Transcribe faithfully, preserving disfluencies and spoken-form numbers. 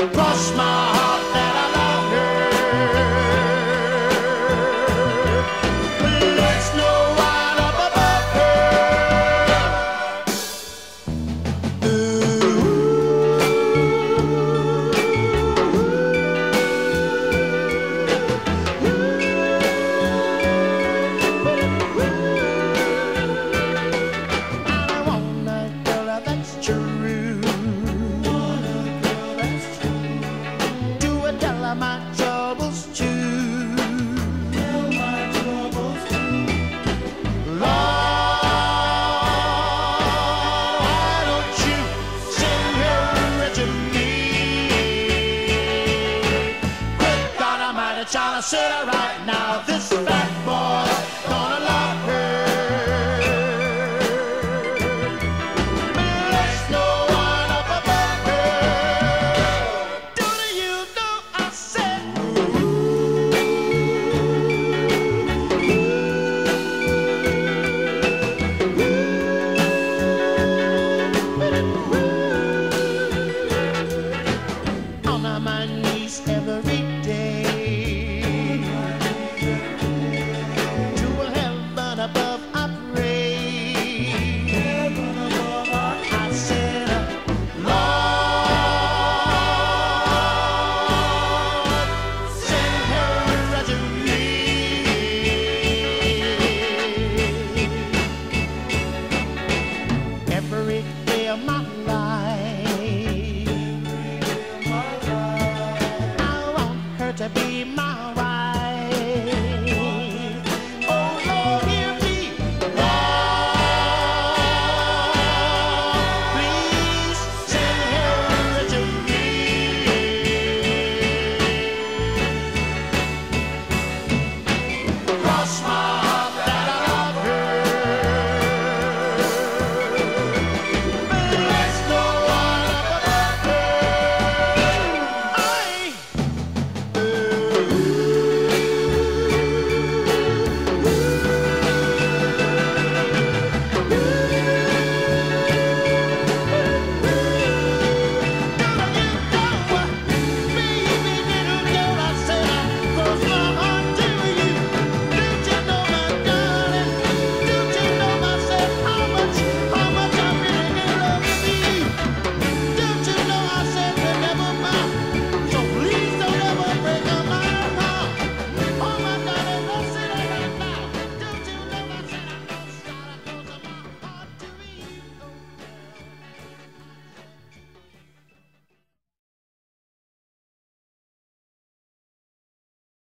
Cross my heart that I love her. But there's no one up above her. I want a girl that's true. My troubles too. Tell my troubles too. Lord, why don't you send her to me? Good God Almighty, trying to sit her right now.